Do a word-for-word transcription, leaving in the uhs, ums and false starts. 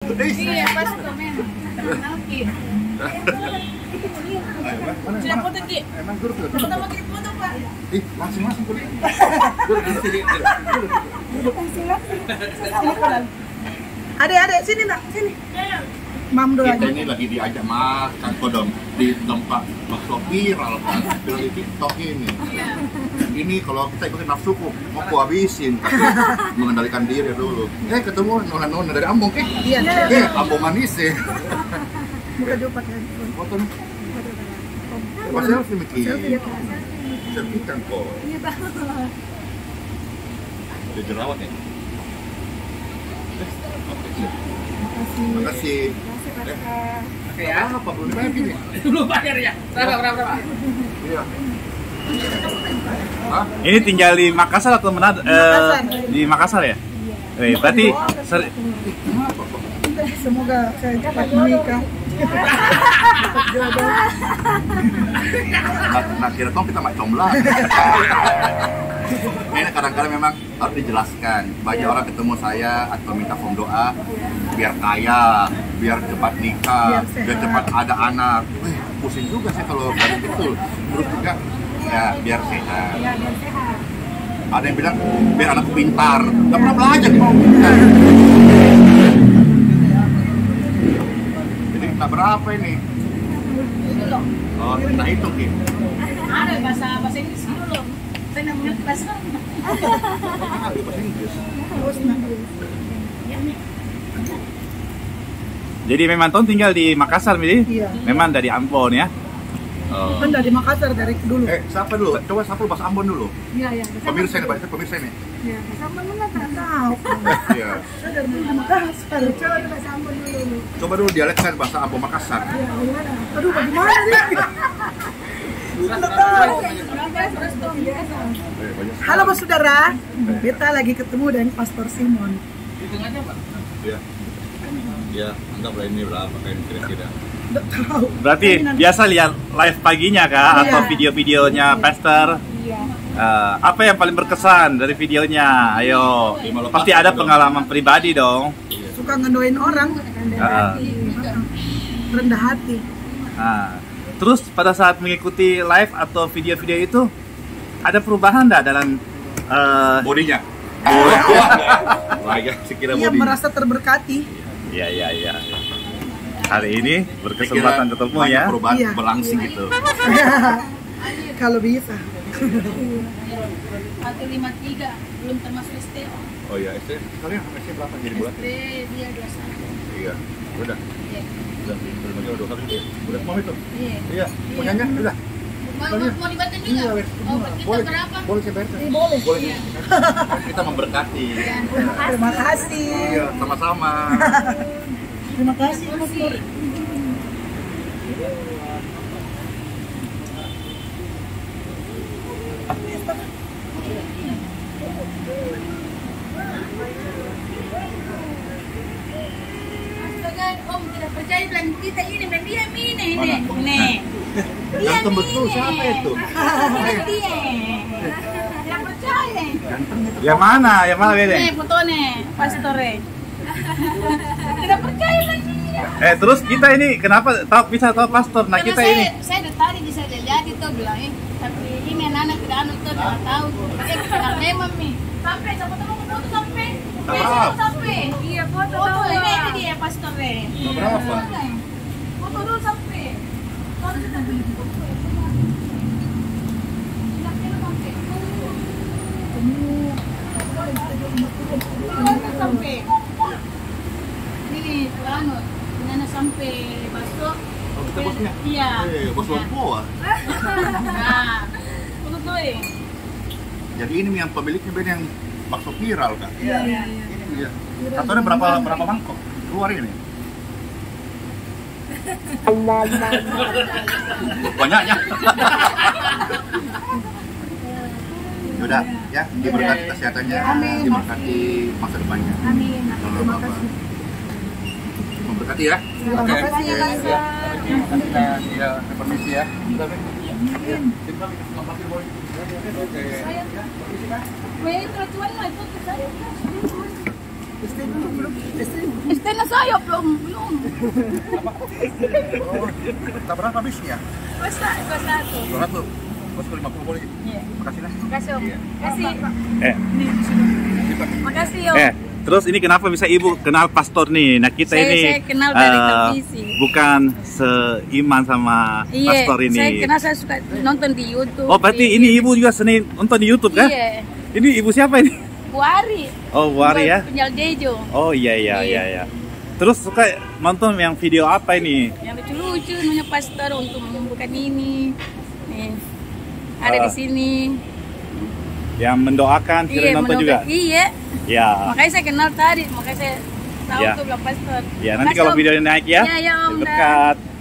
Iya, pas komen. Oke. Sudah foto, Ki. Emang duduk duduk. Pertama kali foto, Pak. Ih, langsung langsung duduk. Duduk di sini. Adek-adek sini nak, sini. Mam doang. Kita ini lagi diajak makan kodong di tempat bakso viral kan, viral di TikTok ini. Ini kalau kita ikutin nafsuku, mau ku habisin, tapi mengendalikan diri dulu. Eh ketemu nona-nona dari Ambon, eh? Iya. Eh, Ambon manis ya. Buka dulu pakai handphone. Foto nih. Pas selfie Miki. Selfie ya kan. Selfie kan kok. Iya, Pak. Ada jerawat ya. Terima Makasih. Oke ya. Apa belum dibayar gini? Belum bayar ya? Berapa, berapa, berapa? Iya. Hah? Ini tinggal di Makassar atau Manado? Makassar. Eh, di Makassar ya? Eh, berarti ser- Kenapa kok? Semoga saya cepat menikah. Dapat jodoh. Nah, nah kira kok kita mak comblang. Ini kadang-kadang memang harus dijelaskan. Banyak orang ketemu saya atau minta form doa biar kaya, biar cepat nikah, Biar sehat. biar cepat ada anak. Wih, pusing juga sih kalau baru betul. Terus juga ya biar sehat. Ada yang bilang biar anakku pintar. Gak pernah belajar mau pintar. Jadi tak berapa ini? Oh, kita hitung Ki. Ada bahasa bahasa Inggris dulu. Saya nggak mengerti bahasa. Ah, di bahasa Inggris. jadi memang Tom tinggal di Makassar, Mili? Iya. Memang dari Ambon ya? Oh. Kan dari Makassar dari dulu. Eh, siapa dulu? Coba siapa bahasa Ambon dulu. Iya, iya. Pemirsa ini, Pak. Pemirsa ini. Iya, sama mana tak tahu. Iya. Saya dari dulu di Makassar. Coba kita sambung dulu. Coba dulu dialekkan bahasa Ambon Makassar. Iya, gimana? Aduh, bagaimana nih? Tidak tahu. Eh, banyak Halo Mas Saudara, kita lagi ketemu dengan Pastor Simon. Hitung aja, Pak. Ya. Ya, anggaplah ini berapa kain kira-kira. Tidak tahu. Berarti Ini nanti- biasa lihat live paginya kah? Iya. Atau video-videonya Pastor? Iya. Eh, apa yang paling berkesan dari videonya? Ayo, pasti ada pengalaman pribadi dong. Suka ngedoain orang, rendah Ah. hati. Rendah hati. Nah, terus pada saat mengikuti live atau video-video itu ada perubahan nggak dalam eh, Bodinya. Wah, ya, sekira Iya, bodinya. merasa terberkati. ya ya ya. Hari ini Sekira berkesempatan ketemu banyak ya. perubahan Iya. berlangsung gitu. Kalau bisa. Satu lima tiga belum termasuk S T O. Oh iya, S D. Kalian S D berapa jadi bulan? S D dia dua satu. Iya. Udah. Iya. Udah. Belum aja udah kali dia. Udah mau itu. Iya. Iya. Mau nyanyi? Udah. Mau mau, mau dibantu juga? Iya, wes. Oh, kita Boleh. berapa? Boleh saya bayar. Boleh. Boleh. Iya. Kita memberkati. Terima kasih. Iya, sama-sama. Terima kasih Mas Nur. Astaga, Om tidak percaya bilang kita ini dan dia ini Mana? nih. Nih. Dia Ganteng betul, ini. siapa itu? Ini dia. Tidak percaya. Ganteng itu. Yang mana? Yang mana beda? Nih fotonya, pastore. Tidak percaya lagi. Eh terus kita ini kenapa tahu bisa tahu pastor? Nah Karena kita saya, ini saya dari tadi bisa jadi tuh bilang eh tapi ini anak-anak tidak anu tuh tidak tahu. Eh kita memang nih. Sampai sama teman foto sampai. Tak Eh, berapa? sampai. Iya foto. Foto ini ini dia pastore. Tak berapa? Foto dulu sampai. Foto kita beli foto. Tidak kena sampai. Foto sampai. Ini anu, ini sampai bakso. Oh, kita bosnya? Iya. Eh, bos Lompoa. Nah, foto tuh eh. Jadi ini yang pemiliknya band yang bakso viral kan? Iya, iya. Ini dia. Satunya berapa berapa mangkok? Keluar ini. Banyaknya. Yaudah, ya diberkati kesehatannya, Amin. diberkati masa depannya. Amin. Tolong Terima Bapak. kasih. Memberkati ya. Terima Oke. kasih ya, Mas. Ya, terima kasih ya. Ya, permisi ya. Sudah, Ben. Ya. Terima kasih, Boy. Oke. Weh, peraturan lah itu ke saya. Stay dulu belum? Stay. Istri na saya belum belum. Tak berapa habisnya? Basta, basta tuh. dua ratus. Bosku lima puluh boleh. Iya. Makasih lah. Makasih om. Makasih. Eh, Makasih om. eh, terus ini kenapa bisa ibu kenal pastor nih? Nah kita Saya- ini saya kenal dari eh, televisi. bukan seiman sama Iya. pastor ini. Saya kenal saya suka nonton di YouTube. Oh berarti di- ini ibu juga sering nonton di YouTube kan? Iya. Ini ibu siapa ini? Buari. Oh Wari ya? Penjual Dejo. Oh iya iya Iya. iya. iya. Terus suka nonton yang video apa ini? Yang lucu-lucu namanya pastor untuk membuka ini. Nih. Ada Ah. di sini. Yang mendoakan, sering nonton mendoakan- juga? Iya. Ya. Makanya saya kenal tadi, makanya saya tahu Ya. tuh bilang pastor. Ya nanti Makasih, kalau Om. videonya naik ya. Iya, iya, Om. Berkat.